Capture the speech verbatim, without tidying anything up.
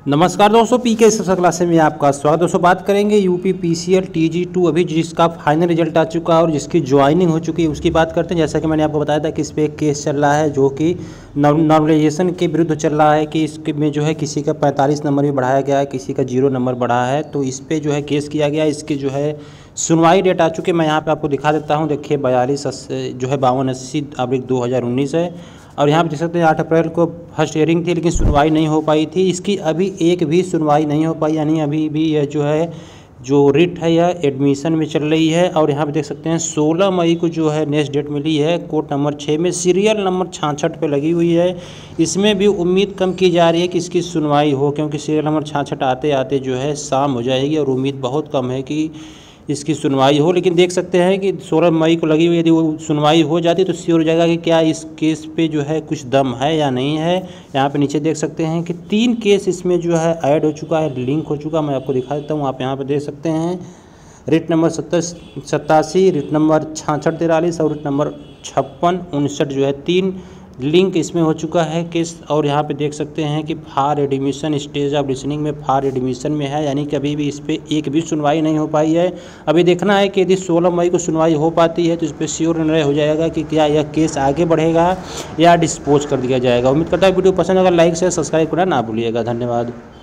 नमस्कार दोस्तों, पी के सबसे क्लासे में आपका स्वागत। दोस्तों बात करेंगे यूपी पीसीएल टीजी टू अभी जिसका फाइनल रिजल्ट आ चुका है और जिसकी ज्वाइनिंग हो चुकी है उसकी बात करते हैं। जैसा कि मैंने आपको बताया था कि इस पर एक केस चल रहा है जो कि नॉर्मलाइजेशन के विरुद्ध चल रहा है कि इसके में जो है किसी का पैंतालीस नंबर भी बढ़ाया गया है, किसी का जीरो नंबर बढ़ा है, तो इस पर जो है केस किया गया। इसकी जो है सुनवाई डेट आ चुकी है, मैं यहाँ पर आपको दिखा देता हूँ। देखिए बयालीस जो है बावन अस्सी अब्लिक दो हज़ार उन्नीस है और यहाँ पर देख सकते हैं आठ अप्रैल को फर्स्ट हियरिंग थी लेकिन सुनवाई नहीं हो पाई थी। इसकी अभी एक भी सुनवाई नहीं हो पाई, यानी अभी भी यह जो है जो रिट है यह एडमिशन में चल रही है। और यहाँ पे देख सकते हैं सोलह मई को जो है नेक्स्ट डेट मिली है, कोर्ट नंबर छः में सीरियल नंबर छाछठ पे लगी हुई है। इसमें भी उम्मीद कम की जा रही है कि इसकी सुनवाई हो, क्योंकि सीरियल नंबर छाछठ आते आते जो है शाम हो जाएगी और उम्मीद बहुत कम है कि इसकी सुनवाई हो। लेकिन देख सकते हैं कि सोलह मई को लगी हुई, यदि वो सुनवाई हो जाती तो श्योर हो जाएगा कि क्या इस केस पे जो है कुछ दम है या नहीं है। यहाँ पे नीचे देख सकते हैं कि तीन केस इसमें जो है ऐड हो चुका है, लिंक हो चुका। मैं आपको दिखा देता हूँ, आप यहाँ पे देख सकते हैं रिट नंबर सत्तर सत्तासी, रिट नंबर छाछठ तिरालीस और रिट नंबर छप्पन उनसठ जो है तीन लिंक इसमें हो चुका है केस। और यहाँ पे देख सकते हैं कि for admission stage of listening में फार एडमिशन में है, यानी कि अभी भी इस पर एक भी सुनवाई नहीं हो पाई है। अभी देखना है कि यदि सोलह मई को सुनवाई हो पाती है तो इस पर श्योर निर्णय हो जाएगा कि क्या यह केस आगे बढ़ेगा या डिस्पोज कर दिया जाएगा। उम्मीद करता है वीडियो पसंद अगर लाइक शेयर सब्सक्राइब करना ना भूलिएगा। धन्यवाद।